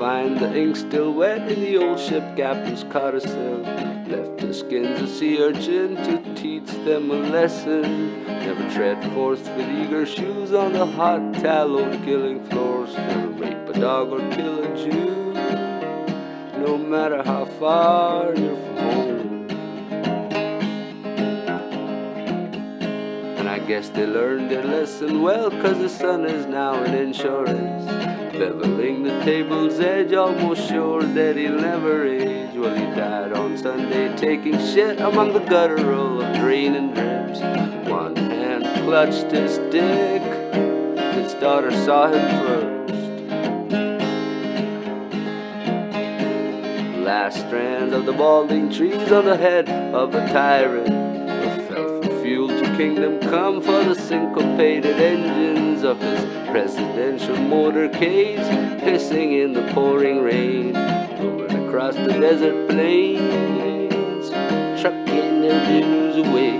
find the ink still wet in the old ship captain's codicil. Left the skins of sea urchin to teach them a lesson. Never tread forth with eager shoes on the hot tallow killing floors. Never rape a dog or kill a Jew, no matter how far you're from home. And I guess they learned their lesson well, 'cause the son is now in insurance, beveling the table's edge, almost sure that he'll never age. Well, he died on Sunday taking shit among the guttural of draining drips. One hand clutched his dick, his daughter saw him first. Last strand of the balding trees on the head of a tyrant fell for fuel to kingdom come for the syncopated engines of his presidential motorcades, hissing in the pouring rain, rolling across the desert plains, trucking their blues away.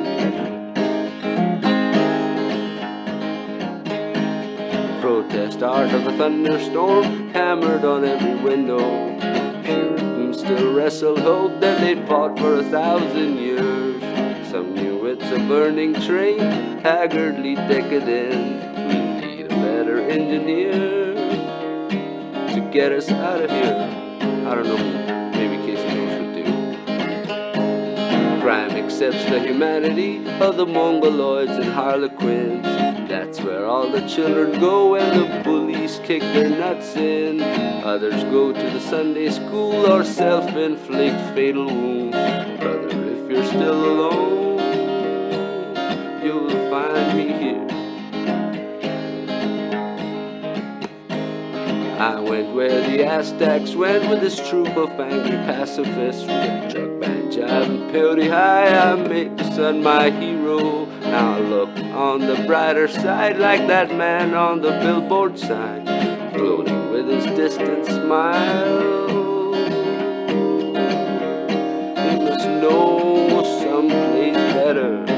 Protest art of a thunderstorm hammered on every window. Puritans still wrestled hope that they'd fought for 1,000 years. Some knew it's a burning train, haggardly decadent. We need a better engineer to get us out of here. I don't know, maybe Casey knows what to do. Crime accepts the humanity of the mongoloids and harlequins. That's where all the children go when the bullies kick their nuts in. Others go to the Sunday school or self-inflict fatal wounds. Brother, if you're still alone, you'll find me here. I went where the Aztecs went with this troop of angry pacifists. With jug band, jive, and peyote high, I made the sun my hero. Now I look on the brighter side, like that man on the billboard sign, gloating with his distant smile. He must know someplace better.